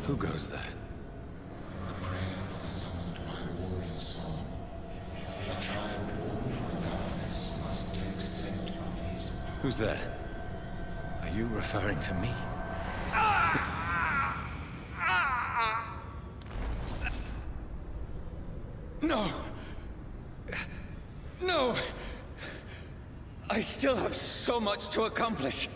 Who goes there? A prayer for the summoned Firewalling Storm. A child born from darkness must take scent of his power. Who's there? Are you referring to me? No! No! I still have so much to accomplish.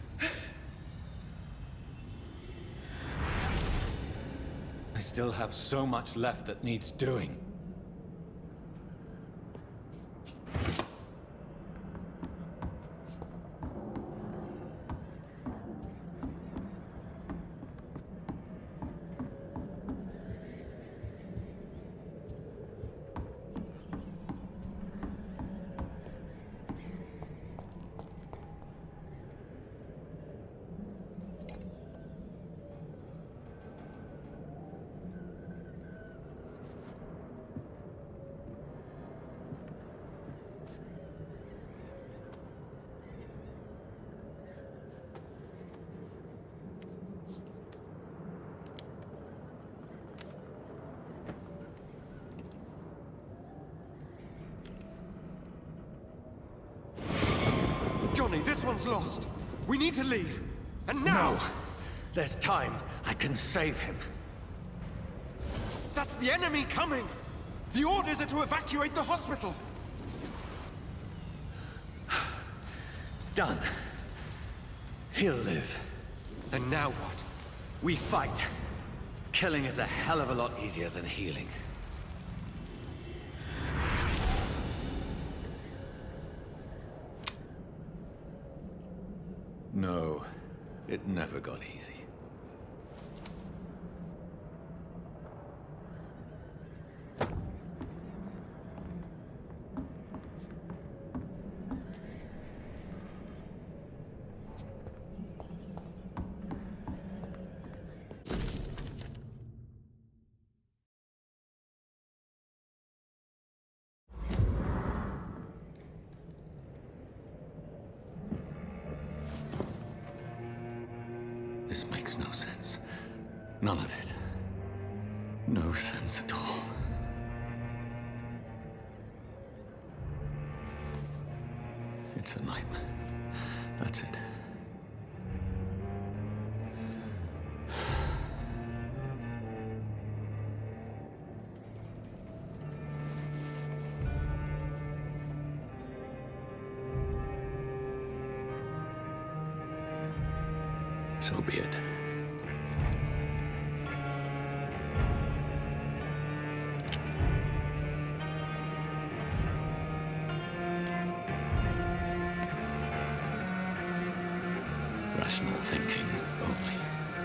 I still have so much left that needs doing. Johnny, this one's lost. We need to leave. And now! No! There's time. I can save him. That's the enemy coming! The orders are to evacuate the hospital! Done. He'll live. And now what? We fight. Killing is a hell of a lot easier than healing. No, it never got easy. This makes no sense. None of it. No sense at all. It's a nightmare. That's it. So be it. Rational thinking only.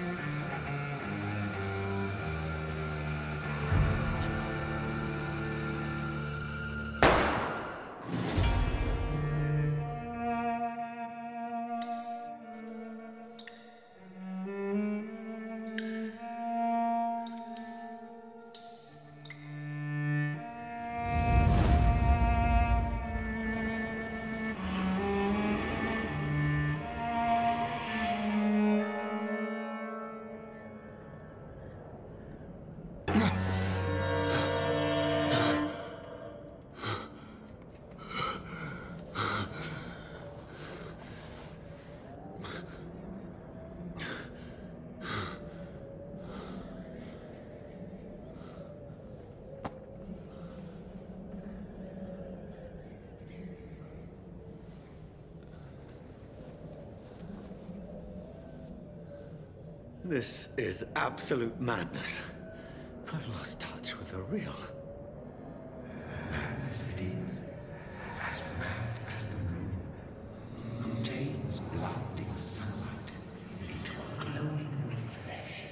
This is absolute madness. I've lost touch with the real. Madness it is, as mad as the moon, who tames blinding sunlight into a glowing reflection.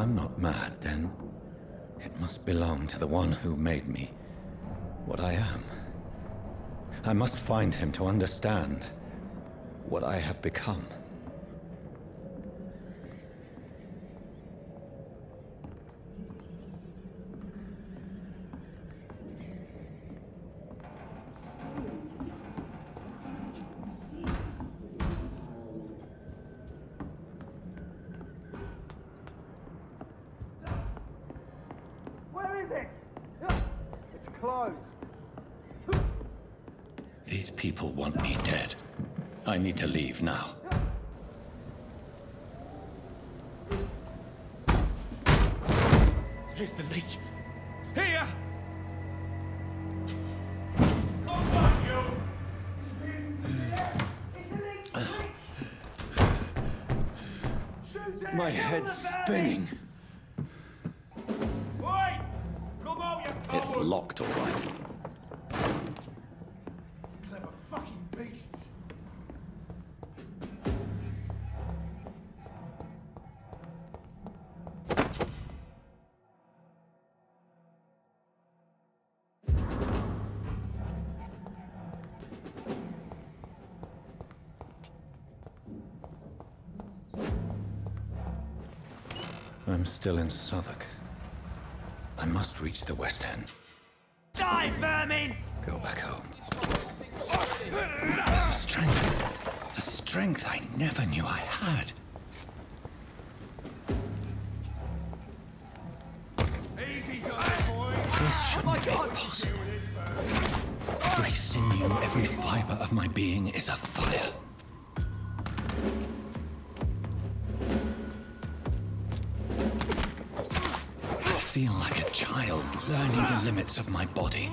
I'm not mad, then it must belong to the one who made me what I am. I must find him to understand what I have become. These people want me dead. I need to leave now. Here's the leech. Here! My head's spinning. It's locked, all right. Clever fucking beasts. I'm still in Southwark. I must reach the West End. Die, vermin! Go back home. There's a strength I never knew I had. Easy, boys! This shouldn't be possible. Every sinew, every fiber of my being is afire. I feel like a child learning the limits of my body.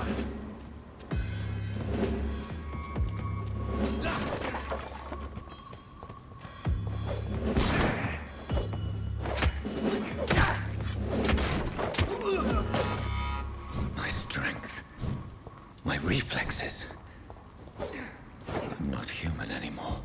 My strength, my reflexes. I'm not human anymore.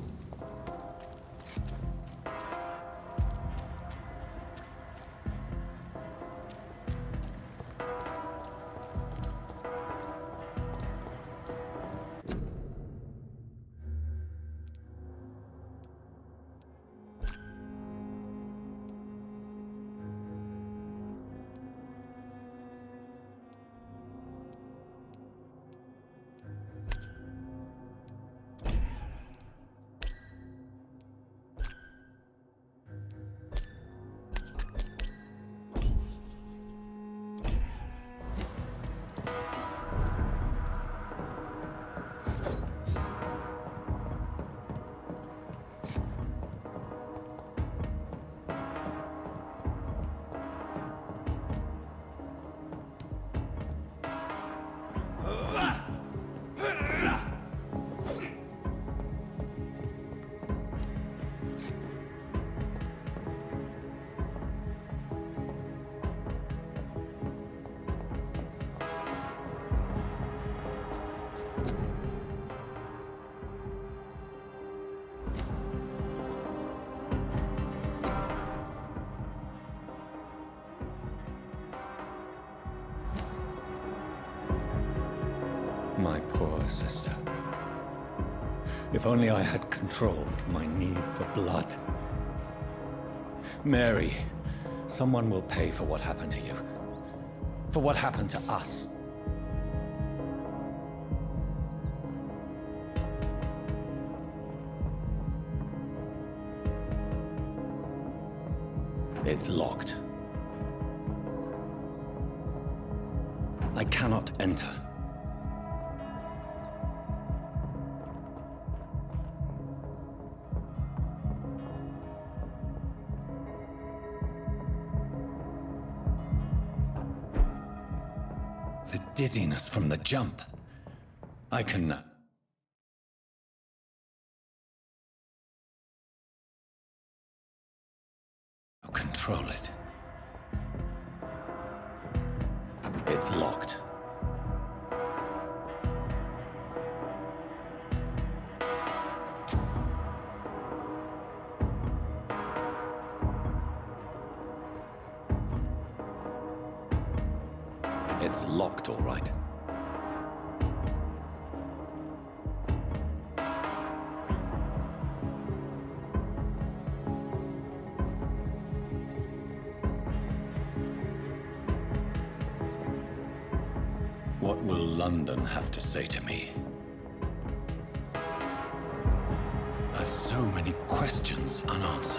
My poor sister. If only I had controlled my need for blood. Mary, someone will pay for what happened to you. For what happened to us. It's locked. I cannot enter. The dizziness from the jump. I can... control it. It's locked. It's locked, all right. What will London have to say to me? I've so many questions unanswered.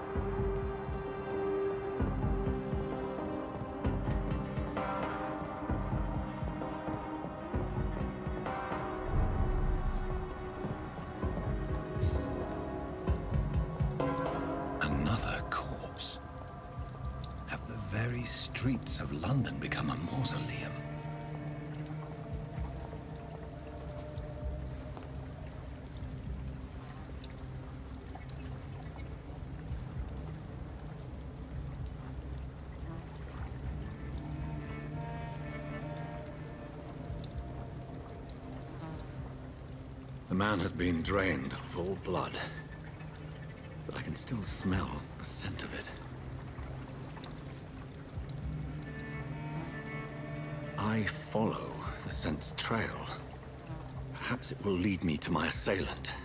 Another corpse. Have the very streets of London become a mausoleum? The man has been drained of all blood, but I can still smell the scent of it. I follow the scent's trail. Perhaps it will lead me to my assailant.